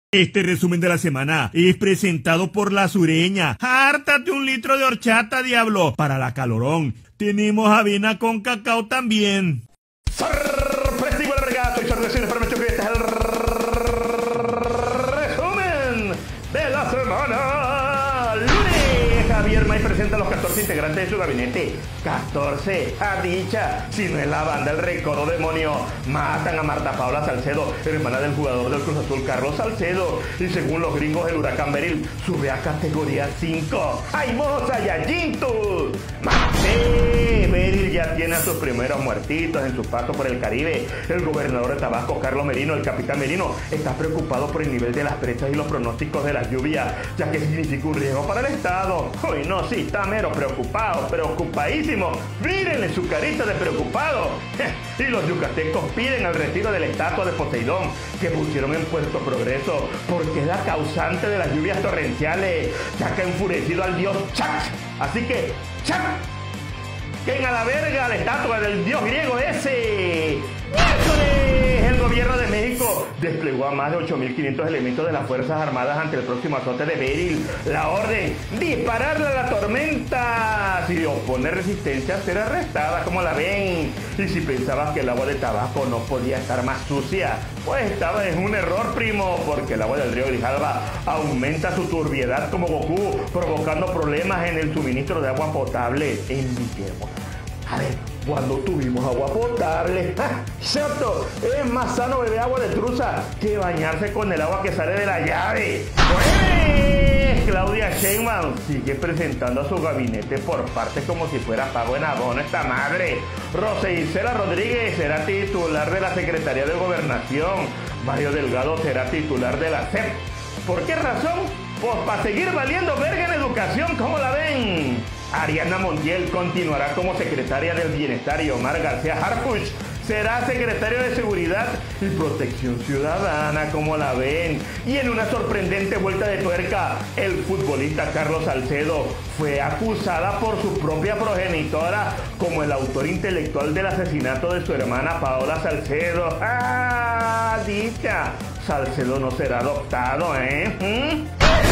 Este resumen de la semana es presentado por La Sureña. ¡Hártate un litro de horchata, diablo! Para la calorón, tenemos avena con cacao también. ¡Sorpresivo el regato! Y sorpresivo para que este es el resumen de la semana. Lunes, Javier May presenta a los 14 integrantes de su gabinete. 14, a dicha, si no es la banda El Recodo Demonio. Matan a Marta Paula Salcedo, hermana del jugador del Cruz Azul Carlos Salcedo. Y según los gringos, el huracán Beryl sube a categoría 5. ¡Ay, moza, yayito! ¡Mate! Beryl ya tiene a sus primeros muertitos en su paso por el Caribe. El gobernador de Tabasco, Carlos Merino, el capitán Merino, está preocupado por el nivel de las presas y los pronósticos de las lluvias, ya que significa un riesgo para el estado. Uy, no, sí, está mero preocupado, preocupadísimo. Mírenle su carita de preocupado. Y los yucatecos piden el retiro de la estatua de Poseidón que pusieron en Puerto Progreso, porque es la causante de las lluvias torrenciales, ya que ha enfurecido al dios Chac. Así que, Chac, ¡que a la verga la estatua del dios griego ese! ¡Miércoles! El gobierno de México desplegó a más de 8.500 elementos de las Fuerzas Armadas ante el próximo azote de Beryl. La orden: dispararle a la tormenta. Si opone resistencia, será arrestada. ¿Cómo la ven? Y si pensabas que el agua de Tabasco no podía estar más sucia, pues estaba en un error, primo, porque el agua del río Grijalva aumenta su turbiedad como Goku, provocando problemas en el suministro de agua potable en Guillermo. A ver, cuando tuvimos agua potable, ¿cierto? Es más sano beber agua de truza que bañarse con el agua que sale de la llave. Pues Claudia Sheinbaum sigue presentando a su gabinete por partes como si fuera pago en abono esta madre. Rosa Isela Rodríguez será titular de la Secretaría de Gobernación. Mario Delgado será titular de la SEP. ¿Por qué razón? Pues para seguir valiendo verga en educación, ¿cómo la ven? Ariana Montiel continuará como secretaria del Bienestar y Omar García Harfuch será secretario de Seguridad y Protección Ciudadana, ¿cómo la ven? Y en una sorprendente vuelta de tuerca, el futbolista Carlos Salcedo fue acusada por su propia progenitora como el autor intelectual del asesinato de su hermana Paola Salcedo. ¡Ah, dicha! Salcedo no será adoptado, ¿eh?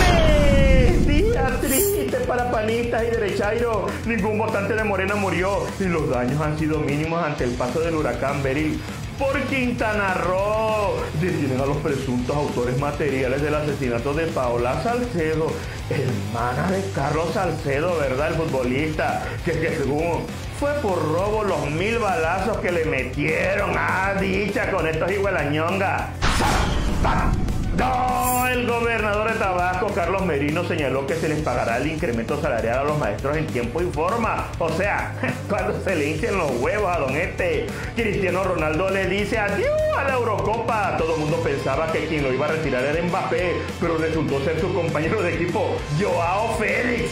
Día triste para panistas y derechairos. Ningún votante de Morena murió y los daños han sido mínimos ante el paso del huracán Beryl por Quintana Roo. Detienen a los presuntos autores materiales del asesinato de Paola Salcedo, hermana de Carlos Salcedo, ¿verdad? El futbolista, que según fue por robo los 1000 balazos que le metieron. Ah, dicha, con estos igualañonga. No, el gobernador de Tabasco, Carlos Merino, señaló que se les pagará el incremento salarial a los maestros en tiempo y forma. O sea, cuando se le hinchen los huevos a don Cristiano Ronaldo le dice adiós a la Eurocopa. Todo el mundo pensaba que quien lo iba a retirar era Mbappé, pero resultó ser su compañero de equipo, Joao Félix.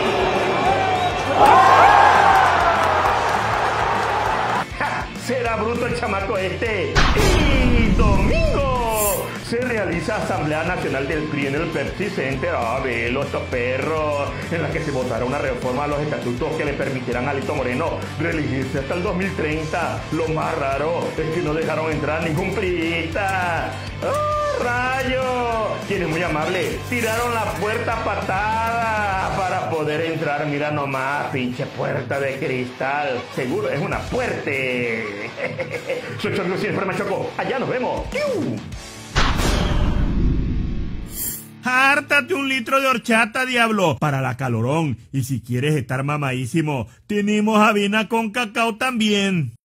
Será bruto el chamaco este. Y domingo se realiza Asamblea Nacional del PRI en el Pepsi Center. Ah, velo, estos perros, en la que se votará una reforma a los estatutos que le permitirán a Alito Moreno reelegirse hasta el 2030. Lo más raro es que no dejaron entrar ningún priista. ¡Oh, rayo! Quienes muy amables tiraron la puerta patada para poder entrar. Mira nomás, pinche puerta de cristal. Seguro es una puerta. Soy Chorro Siempre Machoco. Allá nos vemos. ¡Piu! ¡Hártate un litro de horchata, diablo! Para la calorón. Y si quieres estar mamadísimo, tenemos avena con cacao también.